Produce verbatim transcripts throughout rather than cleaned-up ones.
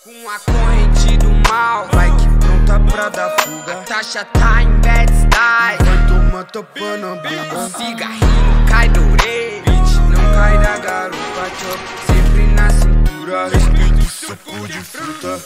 Com a corrente do mal, vai que pronta pra dar fuga. A taxa tá em bad style, vai tomar topando a bunda. O cigarrinho cai da orelha, bitch não cai da garupa. Chop sempre na cintura, respeito o suco de fruta.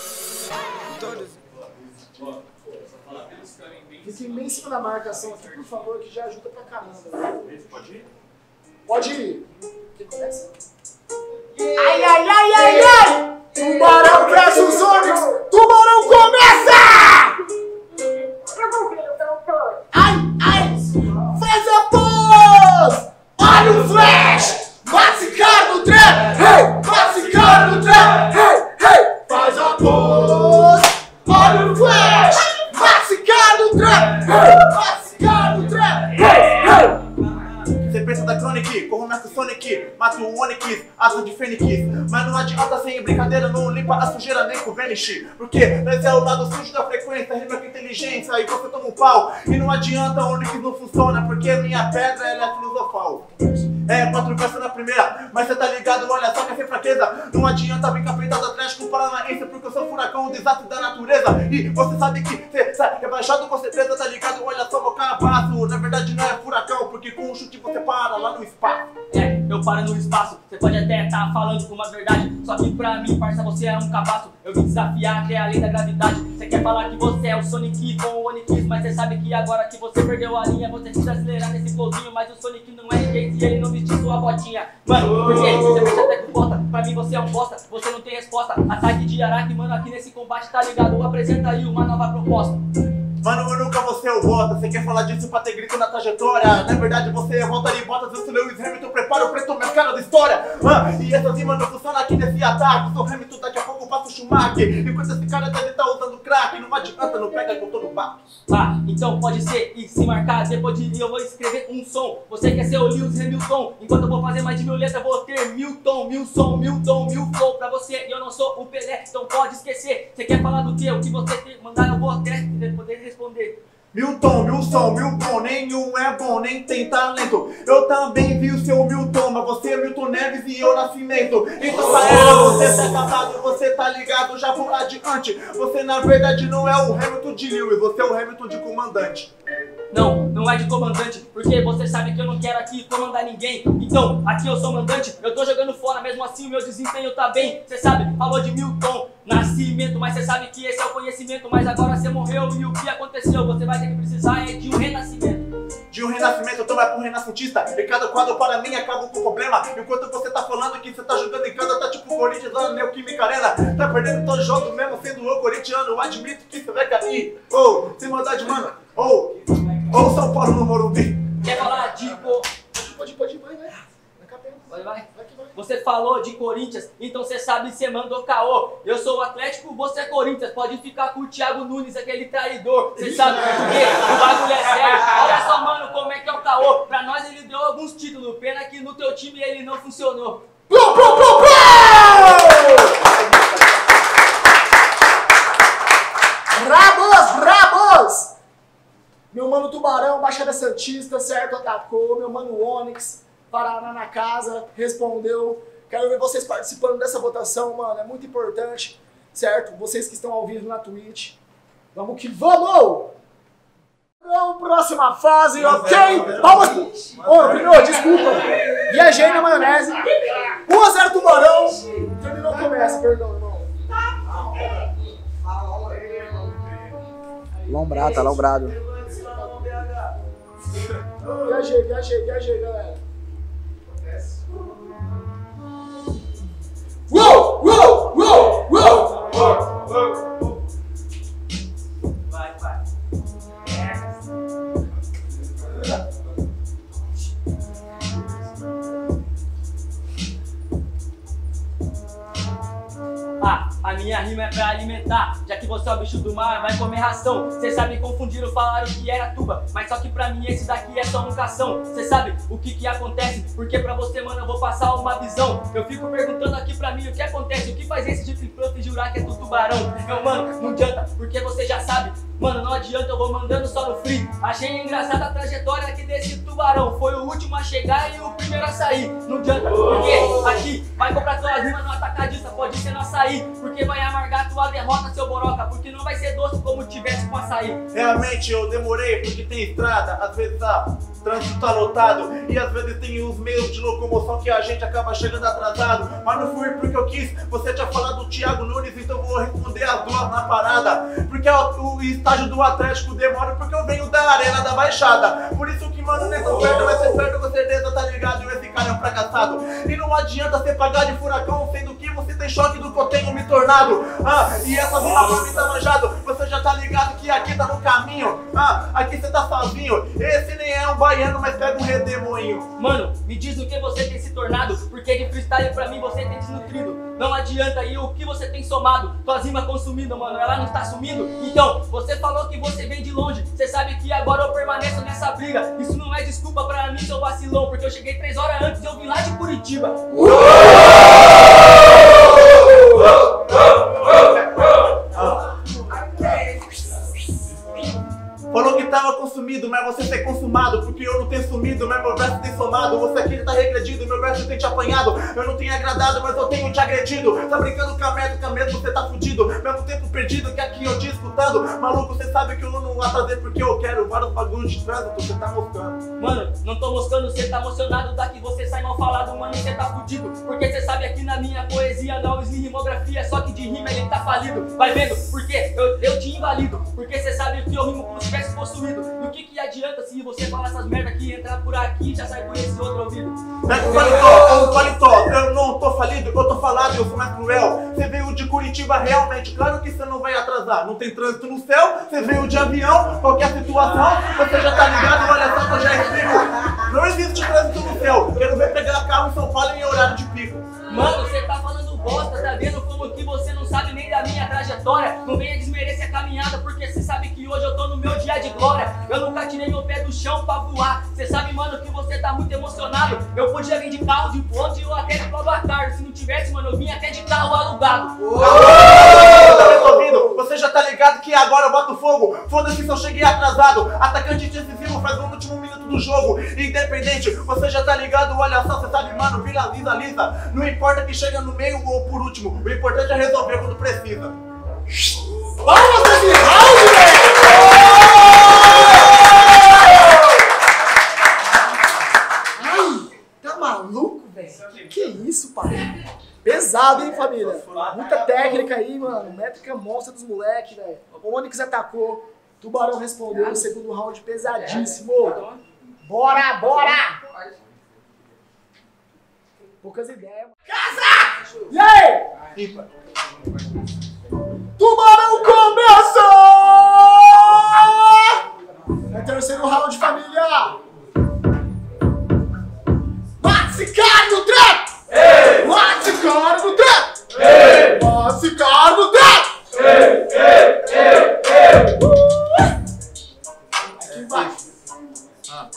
Fique bem em cima da marcação aqui, por favor, que já ajuda pra caramba. Pode ir? Pode ir. Que começa? Ai, ai, ai, ai, ai! Tubarão versus Onix! Tubarão começa! Ai, ai! Faz a pose! Olha o flash! Massicar no trap! Hey! Massicar no trap! Hey! Hey! Faz a pose! Olha o flash! Massicar no trap! Hey! Massicar no trap! Hey! Hey! Você pensa da Chronic, corro na Sonic, mato o Onix, asa de Fênix. Mas não adianta sem brincadeira, não limpa a sujeira nem com Vanish. Porque nós é o lado sujo da frequência, rima com inteligência e você toma um pau. E não adianta, o Onix não funciona, porque minha pedra ela é filosofal. É, quatro versos na primeira, mas cê tá ligado, olha só que é sem fraqueza. Não adianta vir capitado Atlético Paranaense, porque eu sou furacão, um desastre da natureza. E você sabe que cê sai rebaixado com certeza, tá ligado, olha só meu carapaço. Na verdade não é furacão, porque com um chute você para lá no espaço. É, eu paro no espaço, você pode até estar falando uma verdade. Só que pra mim, parça, você é um cabaço. Eu vim desafiar, que é a lei da gravidade. Você quer falar que você é o Sonic com o Onix, mas você sabe que agora que você perdeu a linha, você precisa acelerar nesse flowzinho. Mas o Sonic não é ninguém se ele não vestir sua botinha. Mano, por quê? Você pensa até com bota, pra mim você é um bosta, você não tem resposta. Ataque de Araque, mano, aqui nesse combate, tá ligado? Apresenta aí uma nova proposta. Mano, eu nunca vou ser o Bota, você quer falar disso pra ter grito na trajetória. Na verdade você é Valtteri Bottas, eu sou Lewis Hamilton, prepara o preto minha cara da história. ah, E essa rima não funciona aqui nesse ataque. Sou Hamilton, daqui a pouco eu faço o Schumacher. Enquanto esse cara deve estar usando crack, não adianta, não pega que eu tô no bar. Ah, então pode ser e se marcar, depois de eu vou escrever um som. Você quer ser o Lewis Hamilton, enquanto eu vou fazer mais de mil letras, vou ter mil tom, mil som, mil tom, mil flow pra você. E eu não sou o Pelé, então pode esquecer. Você quer falar do que? O que você tem, mandar eu vou até poder responder. Milton, mil som, mil bom, nenhum é bom, nem tem talento. Eu também vi o seu Milton, mas você é Milton Neves e eu Nascimento. Então pra ela, você tá casado, você tá ligado, já vou adiante. Você na verdade não é o Hamilton de Lewis, você é o Hamilton de comandante. Não, não é de comandante, porque você sabe que eu não quero aqui comandar ninguém. Então, aqui eu sou mandante, eu tô jogando fora, mesmo assim o meu desempenho tá bem. Você sabe, falou de Milton, Nascimento, mas você sabe que esse é o conhecimento. Mas agora você morreu e o que aconteceu? Você vai ter que precisar é de um renascimento. De um renascimento, então vai pro renascentista. E cada quadro para mim acaba com o problema. Enquanto você tá falando que você tá jogando em casa, tá tipo Corinthians lá na Neoquímica Arena. Tá perdendo todos os jogos mesmo sendo o corintiano. Admito que você vai cair. Ou, oh, sem maldade, mano. Ou, oh, ou oh, São Paulo no Morumbi. Quer falar de... Pode, pode, vai, vai. Vai, vai. Você falou de Corinthians, então você sabe, você mandou caô. Eu sou o Atlético, você é Corinthians. Pode ficar com o Thiago Nunes, aquele traidor. Você sabe por quê? O bagulho é sério. Olha só, mano, como é que é o caô. Pra nós ele deu alguns títulos. Pena que no teu time ele não funcionou. Plum, plum, plum, plum! Brabos, brabos! Meu mano Tubarão, Baixada Santista, certo? Atacou. Meu mano Onix, Paraná na casa, respondeu. Quero ver vocês participando dessa votação, mano. É muito importante, certo? Vocês que estão ao vivo na Twitch. Vamos que vamos! Então, próxima fase, ok? Vamos! Oh, primeiro, desculpa. Viajei na maionese. um a zero Tubarão. Terminou, começa, perdão, irmão. Lombrado, tá lombrado. Viajei, viajei, viajei, galera. Uou, uou, uou, uou! Vai, vai. Ah, a minha rima é pra alimentar. Já que você é o bicho do mar, vai comer ração. Cê sabe, confundiram, falaram que era tuba, mas só que pra mim esse daqui é só um cação. Cê sabe o que que acontece? Porque pra você, mano, eu vou passar uma visão. Eu fico perguntando aqui pra mim o que acontece. O que faz esse de prof e jurar que é do tubarão? Meu mano, não adianta, porque você já sabe. Mano, não adianta, eu vou mandando só no free. Achei engraçada a trajetória aqui desse tubarão. Foi o último a chegar e o primeiro a sair. Não adianta, porque aqui vai comprar tua rima no atacadista. Pode ser no açaí, porque vai amargar tua derrota, seu boroca, porque não vai ser doce como tivesse com açaí. Realmente eu demorei porque tem estrada, às vezes a trânsito tá lotado e às vezes tem os meios de locomoção que a gente acaba chegando atrasado. Mas não fui porque eu quis, você tinha falado do Thiago Nunes, então vou responder as duas na parada. Porque o, o estágio do Atlético demora porque eu venho da Arena da Baixada. Por isso que, mano, nessa oferta vai ser perto, com certeza, tá ligado? E esse cara é um fracassado. E não adianta você pagar de furacão, sendo que você tem choque do que eu tenho me tornado. Ah, e essa bomba me tá manjado, você já tá ligado que aqui tá no caminho. Ah, aqui você tá sozinho. Esse nem é um baiano, mas pega um redemoinho. Mano, me diz no que você tem se tornado, porque de freestyle pra mim você tem desnutrido. Não adianta aí o que você tem somado, tuas rimas consumindo, mano, ela não está sumindo. Então, você falou que você vem de longe, você sabe que agora eu permaneço nessa briga. Isso não é desculpa pra mim, seu vacilão, porque eu cheguei três horas antes e eu vim lá de Curitiba. Falou que tava consumido, mas você tem consumado. Porque eu não tenho sumido, mas meu verso tem somado. Você aqui tá regredido, meu verso tem te apanhado. Eu não tenho agradado, mas eu tenho te agredido. Tá brincando com a meta, com a meta você tá fudido. Mesmo tempo perdido que aqui eu te escutando. Maluco, você sabe que eu não atrasei porque eu quero vários bagulhos de trânsito, você tá moscando. Mano, não tô moscando, você tá emocionado. Daqui você sai mal falado, mano, você tá fudido. Porque você sabe aqui na minha poesia não existe rimografia, só que de rima ele tá falido. Vai vendo, porque eu, eu te invalido. Porque você sabe que eu rimo como se tivesse possuído. E o que que adianta se você fala essas merda aqui, entrar por aqui e já sai por esse outro ouvido? Pega o paletó, o paletó, eu não tô falido, eu tô falado, eu sou mais cruel. Você veio de Curitiba realmente, claro que você não vai atrasar. Não tem trânsito no céu, você veio de avião, qualquer situação, você já tá ligado, olha só que eu já explico. Não existe trânsito no céu, quero ver pegar carro em São Paulo em horário de pico. Mano, você tá falando bosta, tá vendo como que você não sabe nem da minha trajetória? Não venha desmerecer a caminhada, porque você sabe que hoje eu tô no meu dia de glória. Eu nunca tirei meu pé do chão pra voar. Você sabe, mano, que você tá muito emocionado. Eu podia vir de carro, de bonde ou até de Babacar. Se não tivesse, mano, eu vim até de carro alugado. Tá resolvido? Você já tá ligado que agora eu boto fogo. Foda-se se eu cheguei atrasado. Atacante decisivo faz gol no último minuto do jogo. Independente, você já tá ligado, olha só, você sabe, mano, vira lisa, lisa. Não importa que chega no meio ou por último, o importante é resolver quando precisa. Vamos desse round, velho! Ai, tá maluco, velho? Que isso, pai? Pesado, hein, família? Muita técnica aí, mano. Métrica monstra dos moleques, velho. O Onyx atacou, Tubarão respondeu no segundo round pesadíssimo. Bora, bora! Poucas ideias. Casa! E aí? Pipa. Tubarão começou! É terceiro round, família! Mate esse cara no trap! Ei! Mate esse cara no trap! Ei! Mate esse cara no trap! Ei! Ei! Ei! Ei! Uh! Aqui vai! Ah.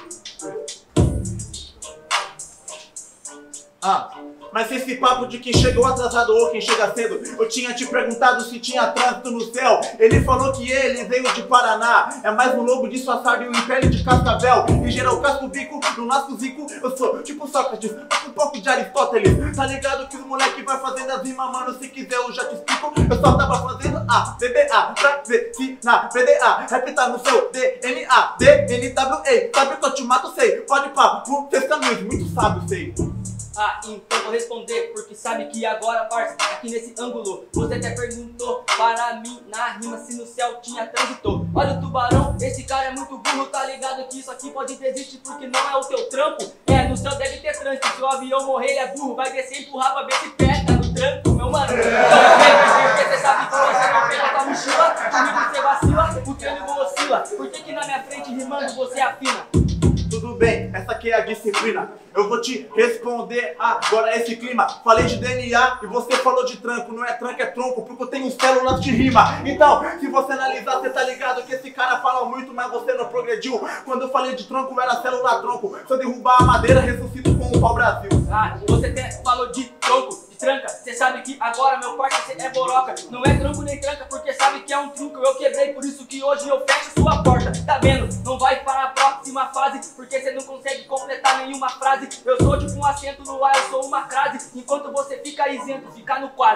Ah. Mas esse papo de quem chegou atrasado ou quem chega cedo, eu tinha te perguntado se tinha trânsito no céu. Ele falou que ele veio de Paraná, é mais um lobo disfarçado e um império de cascavel. Em geral, casco bico, no nasco zico, eu sou tipo Sócrates, um pouco de Aristóteles. Tá ligado que o moleque vai fazendo as rimas, mano, se quiser eu já te explico. Eu só tava fazendo A, D D A, pra ver se na B D A, rap tá no seu D N A, D N W E, sabe que eu te mato, sei, pode pá, vocês caminhos, muito sábio, sei. Ah, então vou responder, porque sabe que agora, parça, aqui nesse ângulo, você até perguntou para mim na rima se no céu tinha trânsito. Olha o tubarão, esse cara é muito burro, tá ligado que isso aqui pode desistir porque não é o teu trampo. É, no céu deve ter trânsito, se o avião morrer ele é burro, vai descer e empurrar pra ver se pega no tranco, meu mano. Então, porque você sabe que você não pega tua mochila, comigo você vacila, o trânsito oscila. Por que que na minha frente rimando você afina? Tudo bem, essa aqui é a disciplina. Eu vou te responder agora esse clima. Falei de D N A e você falou de tranco. Não é tranco, é tronco, porque eu tenho células de rima. Então, se você analisar, você tá ligado que esse cara fala muito, mas você não progrediu. Quando eu falei de tronco, era célula tronco. Se eu derrubar a madeira, ressuscito com o pau-brasil. Ah, você até falou de tronco, de tranca. Você sabe que agora meu quarto é boroca. Não é tronco nem tranca, porque sabe que é um truco. Eu quebrei, por isso que hoje eu fecho sua porta. Tá vendo? Não vai para a próxima fase, porque você não consegue completar nenhuma frase. Eu sou tipo um acento no ar, eu sou uma crase. Enquanto você fica isento, fica no quase.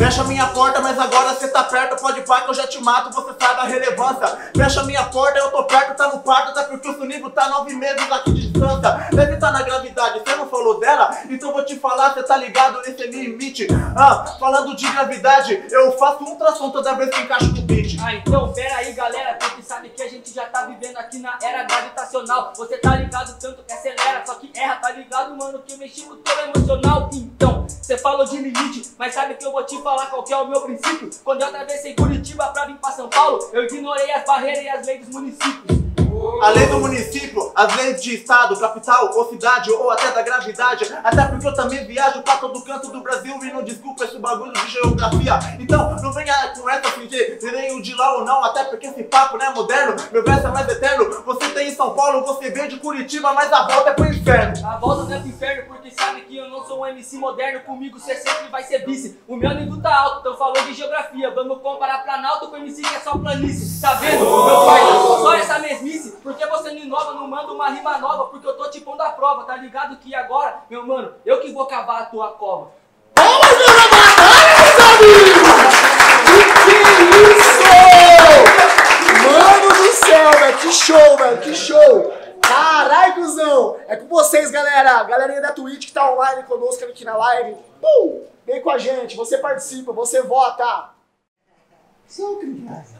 Fecha minha porta, mas agora cê tá perto. Pode pá que eu já te mato, você sabe a relevância. Fecha minha porta, eu tô perto, tá no parto. Tá porque o seu nível tá nove meses aqui de distância. Deve tá na gravidade, cê não falou dela? Então vou te falar, cê tá ligado nesse limite. Ah, falando de gravidade, eu faço um ultrassom toda vez que encaixo no beat. Ah, então pera aí galera, porque sabe que a gente já tá vivendo aqui na era gravitacional. Você tá ligado tanto que acelera, só que erra, tá ligado mano, que eu mexi com o teu emocional. Então, cê falou de limite, mas sabe que eu vou te falar qual que é o meu princípio. Quando eu atravessei Curitiba pra vir pra São Paulo, eu ignorei as barreiras e as leis dos municípios. Além do município, as leis de estado, capital ou cidade, ou até da gravidade. Até porque eu também viajo pra todo canto do Brasil e não desculpa esse bagulho de geografia. Então não venha com essa fingir, nem o de lá ou não. Até porque esse papo não é moderno, meu verso é mais eterno. Você tem em São Paulo, você veio de Curitiba, mas a volta é pro inferno. A volta não é pro inferno porque sabe que eu não sou um M C moderno. Comigo você sempre vai ser vice. O meu nível tá alto, então falou de geografia. Vamos comparar Planalto com M C que é só planície. Tá vendo, meu pai? Só essa mesmice. Porque você não inova, não manda uma rima nova. Porque eu tô te pondo a prova, tá ligado que agora, meu mano, eu que vou cavar a tua cova. Vamos ver a batalha, meus amigos! Que isso! Mano do céu, velho, que show, velho, que show! Caralho, cuzão! É com vocês, galera! Galerinha da Twitch que tá online conosco aqui na live. Pum! Vem com a gente, você participa, você vota! Sou criança.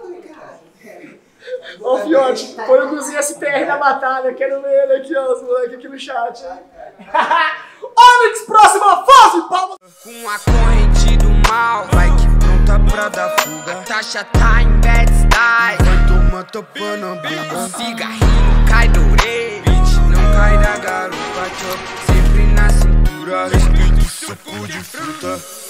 Ô, Fiote, põe o Cozinha S T R na batalha, quero ver ele aqui, ó, os moleques aqui no chat. Onyx, próxima fase, palmas! Com a corrente do mal, vai que pronta pra dar fuga. Tasha tá em bad style, vai tomar topando a bunda. Cigarrinho cai do orelha, bitch não cai da garupa. Chop sempre na cintura, respeito o suco de fruta.